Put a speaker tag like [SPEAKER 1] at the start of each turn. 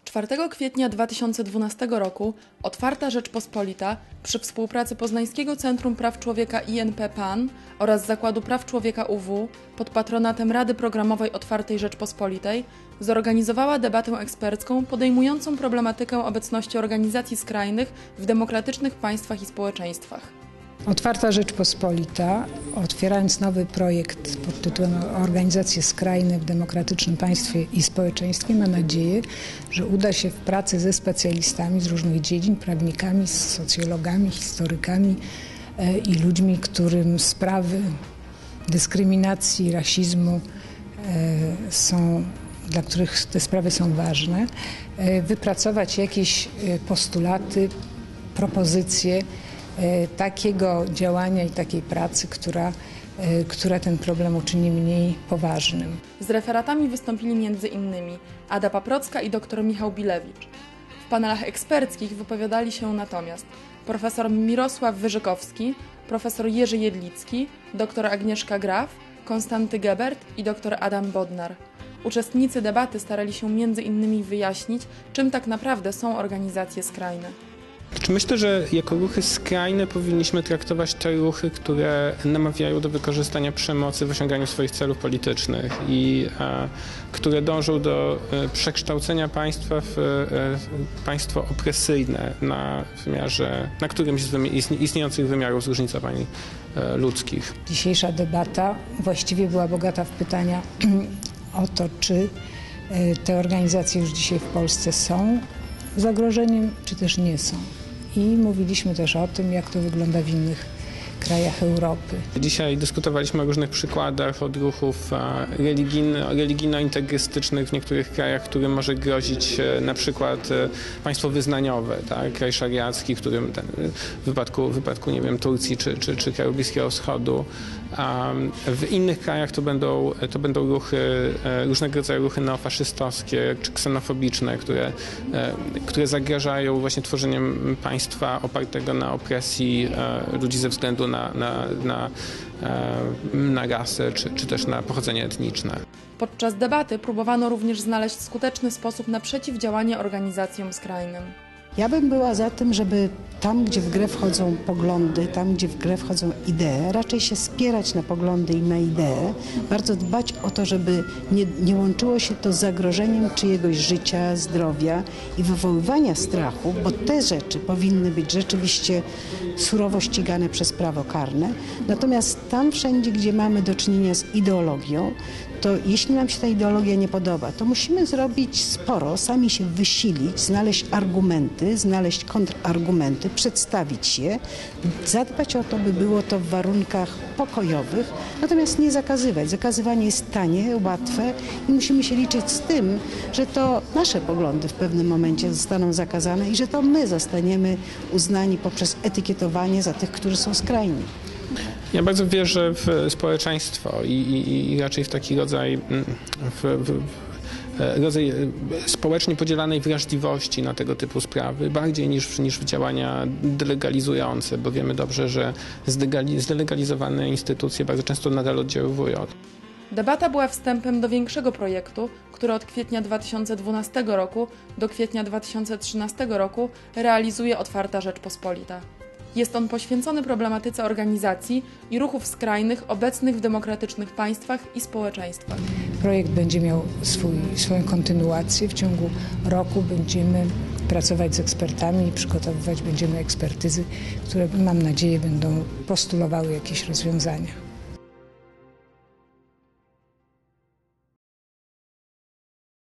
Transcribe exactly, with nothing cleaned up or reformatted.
[SPEAKER 1] czwartego kwietnia dwa tysiące dwunastego roku Otwarta Rzeczpospolita przy współpracy Poznańskiego Centrum Praw Człowieka I N P PAN oraz Zakładu Praw Człowieka U W pod patronatem Rady Programowej Otwartej Rzeczpospolitej zorganizowała debatę ekspercką podejmującą problematykę obecności organizacji skrajnych w demokratycznych państwach i społeczeństwach.
[SPEAKER 2] Otwarta Rzeczpospolita, otwierając nowy projekt pod tytułem Organizacje skrajne w demokratycznym państwie i społeczeństwie, ma nadzieję, że uda się w pracy ze specjalistami z różnych dziedzin, prawnikami, socjologami, historykami i ludźmi, którym sprawy dyskryminacji, rasizmu są, dla których te sprawy są ważne, wypracować jakieś postulaty, propozycje takiego działania i takiej pracy, która, która ten problem uczyni mniej poważnym.
[SPEAKER 1] Z referatami wystąpili między innymi Ada Paprocka i dr Michał Bilewicz. W panelach eksperckich wypowiadali się natomiast profesor Mirosław Wyżykowski, profesor Jerzy Jedlicki, dr Agnieszka Graf, Konstanty Gebert i dr Adam Bodnar. Uczestnicy debaty starali się między innymi wyjaśnić, czym tak naprawdę są organizacje skrajne.
[SPEAKER 3] Myślę, że jako ruchy skrajne powinniśmy traktować te ruchy, które namawiają do wykorzystania przemocy w osiąganiu swoich celów politycznych i e, które dążą do e, przekształcenia państwa w e, państwo opresyjne na wymiarze, na którymś z istniejących wymiarów zróżnicowań e, ludzkich.
[SPEAKER 2] Dzisiejsza debata właściwie była bogata w pytania o to, czy e, te organizacje już dzisiaj w Polsce są zagrożeniem, czy też nie są. I mówiliśmy też o tym, jak to wygląda w innych krajach Europy.
[SPEAKER 3] Dzisiaj dyskutowaliśmy o różnych przykładach odruchów religijno-integrystycznych w niektórych krajach, którym może grozić na przykład państwo wyznaniowe, tak? Kraj szariacki, w którym ten, w wypadku, w wypadku nie wiem, Turcji czy, czy, czy kraju Bliskiego Wschodu. A w innych krajach to będą, to będą ruchy, różnego rodzaju ruchy neofaszystowskie czy ksenofobiczne, które, które zagrażają właśnie tworzeniem państwa opartego na opresji ludzi ze względu na, na, na, na rasę czy, czy też na pochodzenie etniczne.
[SPEAKER 1] Podczas debaty próbowano również znaleźć skuteczny sposób na przeciwdziałanie organizacjom skrajnym.
[SPEAKER 4] Ja bym była za tym, żeby tam, gdzie w grę wchodzą poglądy, tam, gdzie w grę wchodzą idee, raczej się spierać na poglądy i na idee, bardzo dbać o to, żeby nie, nie łączyło się to z zagrożeniem czyjegoś życia, zdrowia i wywoływania strachu, bo te rzeczy powinny być rzeczywiście surowo ścigane przez prawo karne. Natomiast tam wszędzie, gdzie mamy do czynienia z ideologią, to jeśli nam się ta ideologia nie podoba, to musimy zrobić sporo, sami się wysilić, znaleźć argumenty, znaleźć kontrargumenty, przedstawić je, zadbać o to, by było to w warunkach pokojowych, natomiast nie zakazywać. Zakazywanie jest tanie, łatwe i musimy się liczyć z tym, że to nasze poglądy w pewnym momencie zostaną zakazane i że to my zostaniemy uznani poprzez etykietowanie za tych, którzy są skrajni.
[SPEAKER 3] Ja bardzo wierzę w społeczeństwo i, i, i raczej w taki rodzaj, w, w, rodzaj społecznie podzielanej wrażliwości na tego typu sprawy, bardziej niż, niż w działania delegalizujące, bo wiemy dobrze, że zdelegalizowane instytucje bardzo często nadal oddziaływują.
[SPEAKER 1] Debata była wstępem do większego projektu, który od kwietnia dwa tysiące dwunastego roku do kwietnia dwa tysiące trzynastego roku realizuje Otwarta Rzeczpospolita. Jest on poświęcony problematyce organizacji i ruchów skrajnych obecnych w demokratycznych państwach i społeczeństwach.
[SPEAKER 2] Projekt będzie miał swój, swoją kontynuację. W ciągu roku będziemy pracować z ekspertami i przygotowywać będziemy ekspertyzy, które mam nadzieję będą postulowały jakieś rozwiązania.